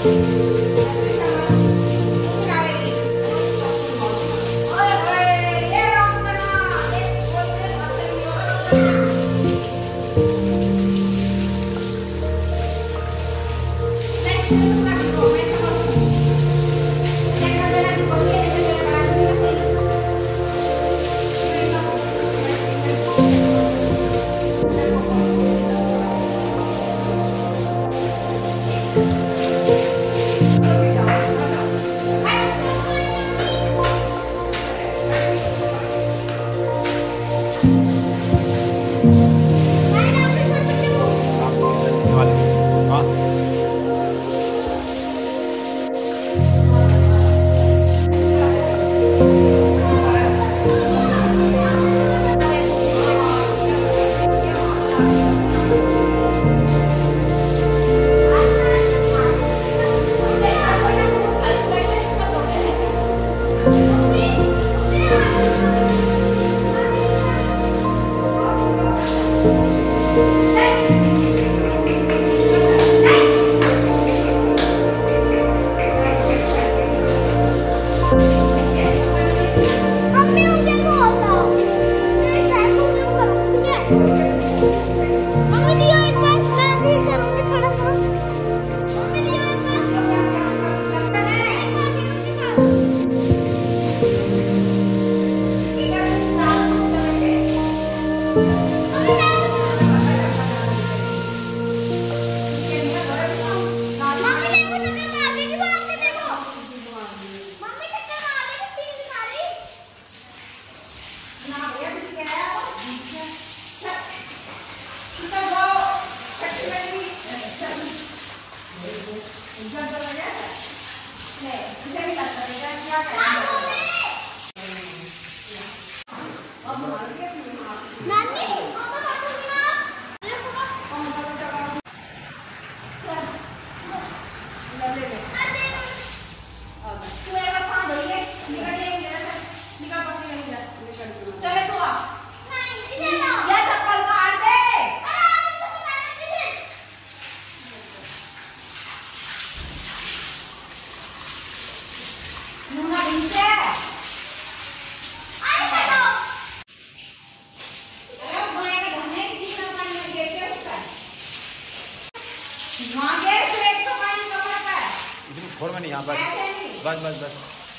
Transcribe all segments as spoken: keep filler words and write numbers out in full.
छोड़ में नहीं, यहाँ बस बस बस बस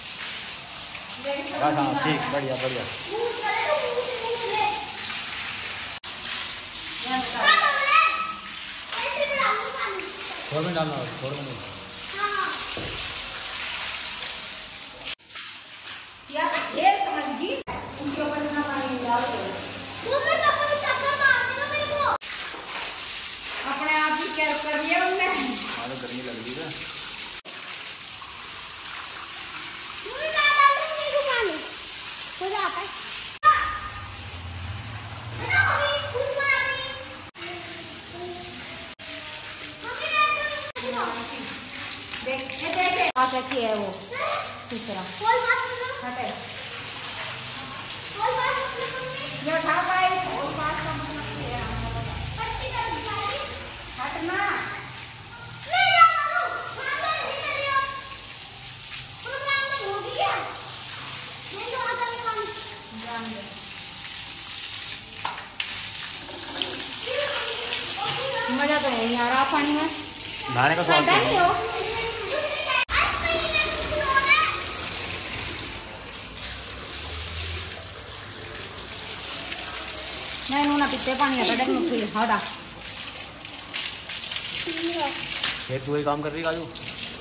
बस हाँ ठीक, बढ़िया बढ़िया। छोड़ में डालना, छोड़ में नहीं। अपने आप ही क्या कर दिया उनने? हाँ गर्मी लग रही है। हो जाता है। देख ये देख कैसी है वो तीसरा हटे ये उठा पाए और पास का मतलब है हटना ले जाओ मां नहीं करियो प्रोग्राम तो हो गया नहीं तो आता नहीं काम जान दे मजा तो है यार आप पानी में नहाने का स्वाद है। नहीं नूना पीते पानी आता देख मुक्की हटा ये तू ही काम कर रही काजू।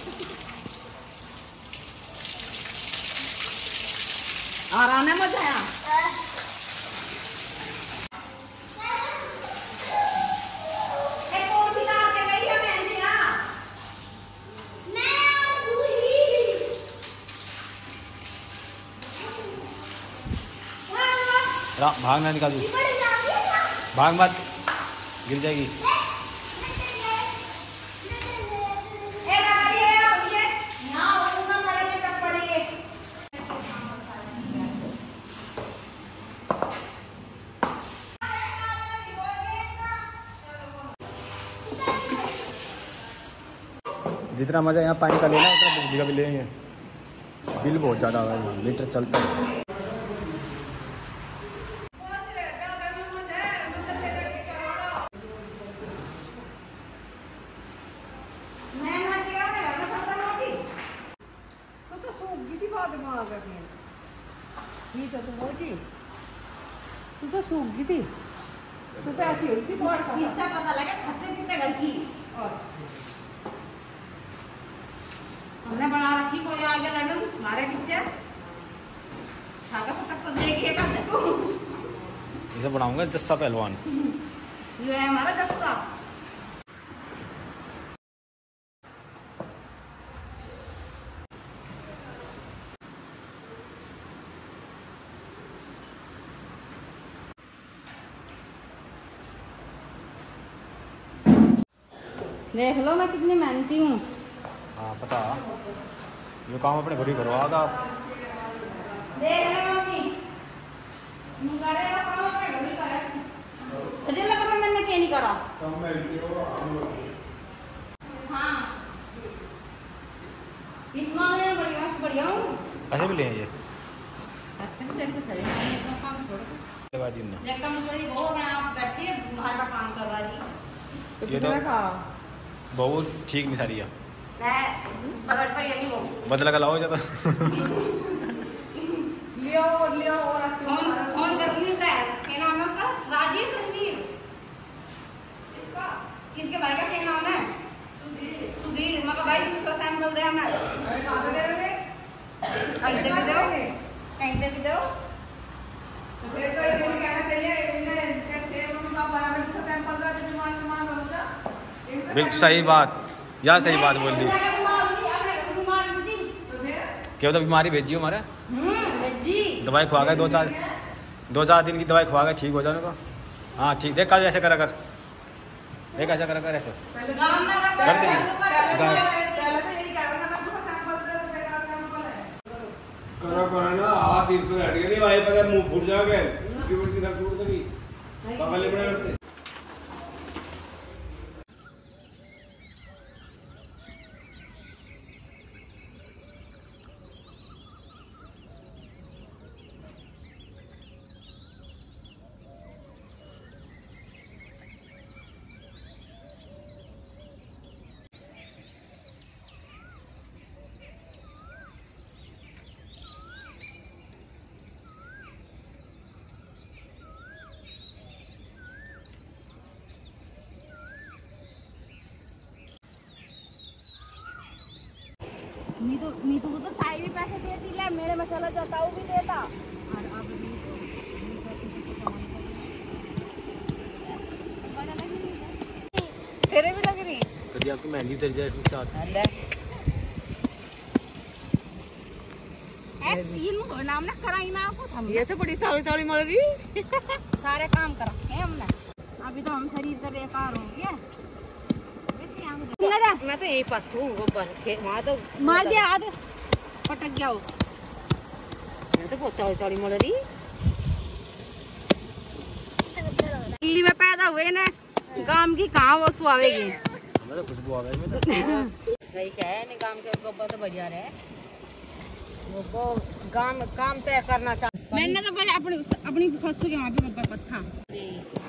आ रहा है मजा आया भाग ना निकाल, भाग मत, गिर जाएगी। जितना मज़ा यहाँ पानी का लेना है उतना बिजली का भी लेंगे। बिल बहुत ज़्यादा आ रहा है, मीटर चलता है। तू तो सूख गई थी, तू तो ऐसी हुई थी। इसका पता लगा खत्ते कितने घर की और हमने बना रखी कोई आगे लड़ू हमारे पीछे खाका फटक तो देगी एक आधे को। इसे बनाऊंगा जस्सा पहलवान। ये है हमारा जस्सा। देख लो मैं कितनी मेहनती हूँ। हाँ पता, ये काम अपने घर ही करवाओगा आप। देख ले मम्मी तुम करे हो काम अपने घर ही करे। अजय लगा मैं मैंने क्या नहीं करा। हाँ इस मामले में बढ़िया से बढ़िया हूँ। पैसे भी ले ये अच्छा तो चल के चले मैंने अपना काम छोड़ दो। लगा दिन ना लेकिन मुझे वो मैं आप बैठिए बाहर का काम करवा दी। ये तो बहुत ठीक नहीं था रिया। मैं बगड़ पर ये नहीं वो बदला का लाओ जाता। लियो और लियो और फोन फोन करूंगी सर क्या नाम है उसका राजीव संजीव इसका किसके भाई का क्या नाम है सुधीर सुधीर मगर भाई उसका सैंपल दे हमें अरे कहां पे दे रहे कहीं दे भी दो कहीं दे भी दो तो फिर तो ये कहना चाहिए इन्हें कहते मम्मी पापा हमें तो सैंपल दे तो मान सम्मान होता। बिल्कुल सही बात, या सही बात बोल दी। क्या तो बीमारी भेजी हमारे दवाई खुआ गए, दो चार दो चार दिन की दवाई खुआ गए ठीक हो जाने को। हाँ ठीक, देख कल ऐसे करा कर, देख ऐसा करा कर, ऐसे कर दे। करो करो ना हाथ इस पे हट गया नहीं भाई, पता मुंह फूट जाओगे की उल्टी तक टूट सकी पापा ले बड़ा करते। नीतू नीतू को तो साई भी पैसे देती ले, मेरे मसाला जताऊ भी देता। और अब तेरे भी लग रही कभी आपकी मेहंदी उतर जाए इसके साथ। ए तीन नाम ना कराई ना कुछ हम ये तो बड़ी थोड़ी थोड़ी मर रही। सारे काम करा है हमने। अभी तो हम शरीर से बेकार हो गए। मैं तो यही पत्थू गोबर के वहां तो मार दिया आध पटक गया वो। मैं तो बहुत थोड़ी थोड़ी मर रही। दिल्ली में पैदा हुए ना, गांव की कहाँ वो सुहावेगी। हमें तो खुशबू आ गई। मैं तो सही क्या है नहीं, काम के गोबर तो बढ़िया रहे वो काम काम तय करना चाहते। मैंने तो पहले अपनी अपनी ससुर के वहाँ पे गोबर पत्था